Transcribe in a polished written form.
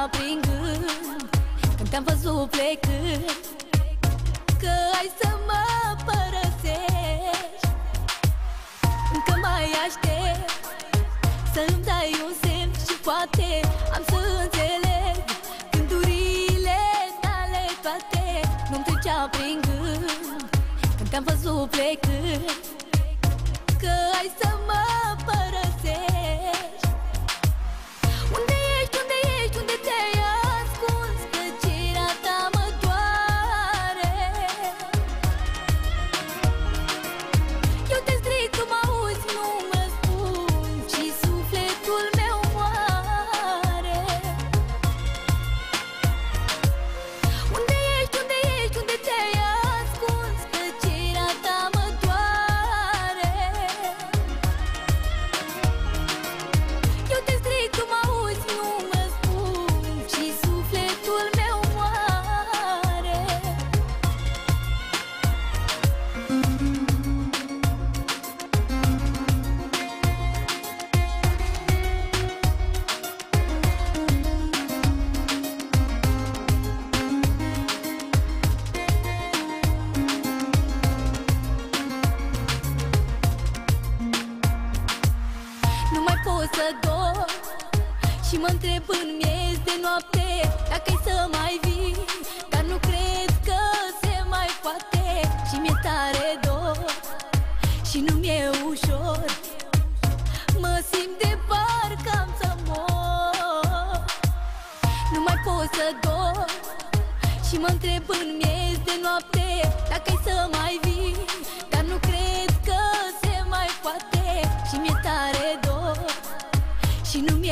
trecea prin gând când te-am văzut plecând, că ai să mă părăsești. Încă mai aștept să-mi dai un semn și poate am să înțeleg gândurile tale toate. Nu-mi trecea prin gând când te-am văzut plecând, că ai să mă părăsești. Unde ești, unde ești, unde te-ai ascuns? Tăcerea ta mă doare. Eu te strig, tu mă auzi, nu mă spun, și sufletul meu moare. Unde ești, unde ești, unde te-ai ascuns? Tăcerea ta mă doare. Eu te strig, tu mă auzi, nu mă spun, și sufletul meu moare. Nu mai pot să dorm și mă întreb în miez de noapte dacă-i să mai vii, dar nu cred că se mai poate. Și mi-e tare dor și nu mi-e ușor, mă simt de parcă am să mor. Nu mai pot să dorm și mă întreb în miez de noapte dacă-i să mai vii, dar nu cred că se mai poate. Și mi-e tare dor și nu